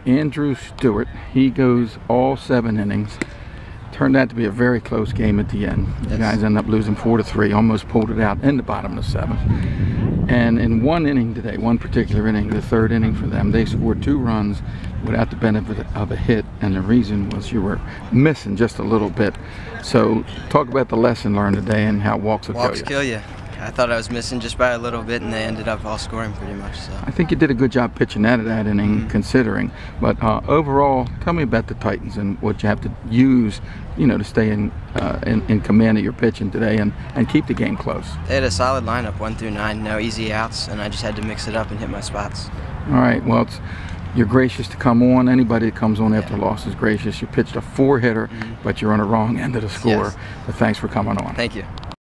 Andrew Stewart. He goes all 7 innings. Turned out to be a very close game at the end. The guys ended up losing 4-3, almost pulled it out in the bottom of the 7th. And in one inning today, one particular inning, the 3rd inning for them, they scored 2 runs without the benefit of a hit, and the reason was you were missing just a little bit. So talk about the lesson learned today and how walks will kill you. I thought I was missing just by a little bit, and they ended up all scoring pretty much. So I think you did a good job pitching out of that inning, considering. But overall, tell me about the Titans and what you have to use, you know, to stay in command of your pitching today and keep the game close. They had a solid lineup, 1 through 9, no easy outs, and I just had to mix it up and hit my spots. All right. Well, you're gracious to come on. Anybody that comes on after a loss is gracious. You pitched a 4-hitter, but you're on the wrong end of the score. But thanks for coming on. Thank you.